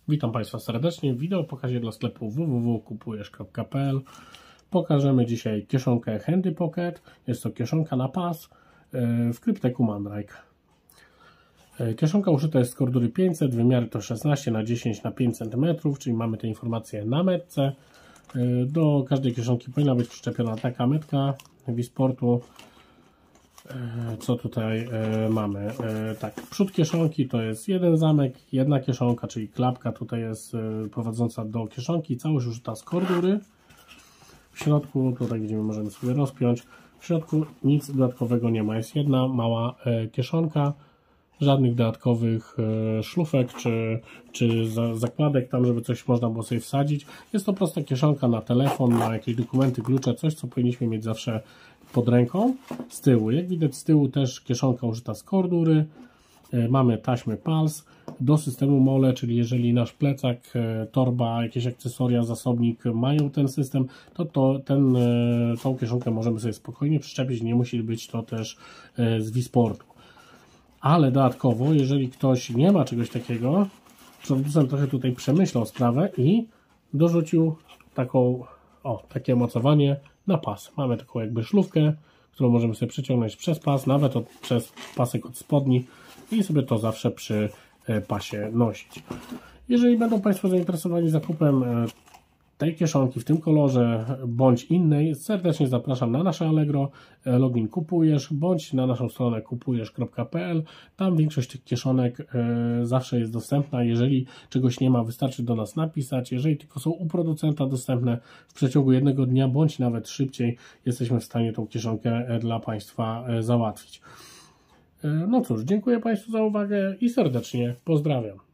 Witam Państwa serdecznie w wideo pokazie dla sklepu www.kupujesz.pl. Pokażemy dzisiaj kieszonkę Handy Pocket. Jest to kieszonka na pas w krypteku Mandrake. Kieszonka uszyta jest z kordury 500, wymiary to 16 na 10 na 5 cm, czyli mamy te informacje na metce. Do każdej kieszonki powinna być przyczepiona taka metka Wisportu. Co tutaj mamy? Tak, przód kieszonki to jest jeden zamek, jedna kieszonka, czyli klapka tutaj jest prowadząca do kieszonki, całość użyta z kordury. W środku, tutaj widzimy, możemy sobie rozpiąć, w środku nic dodatkowego nie ma, jest jedna mała kieszonka, żadnych dodatkowych szlufek czy zakładek tam, żeby coś można było sobie wsadzić. Jest to prosta kieszonka na telefon, na jakieś dokumenty, klucze, coś co powinniśmy mieć zawsze pod ręką. Z tyłu, jak widać, z tyłu też kieszonka użyta z kordury. Mamy taśmy PALS do systemu MOLE, czyli jeżeli nasz plecak, torba, jakieś akcesoria, zasobnik mają ten system, to tą kieszonkę możemy sobie spokojnie przyczepić, nie musi być to też z Wisportu. Ale dodatkowo, jeżeli ktoś nie ma czegoś takiego, producent trochę tutaj przemyślał sprawę i dorzucił takie mocowanie na pas. Mamy taką jakby szlufkę, którą możemy sobie przeciągnąć przez pas, nawet przez pasek od spodni i sobie to zawsze przy pasie nosić. Jeżeli będą Państwo zainteresowani zakupem tej kieszonki w tym kolorze bądź innej, serdecznie zapraszam na nasze Allegro, login kupujesz, bądź na naszą stronę kupujesz.pl. Tam większość tych kieszonek zawsze jest dostępna. Jeżeli czegoś nie ma, wystarczy do nas napisać. Jeżeli tylko są u producenta dostępne, w przeciągu jednego dnia bądź nawet szybciej jesteśmy w stanie tą kieszonkę dla Państwa załatwić. No cóż, dziękuję Państwu za uwagę i serdecznie pozdrawiam.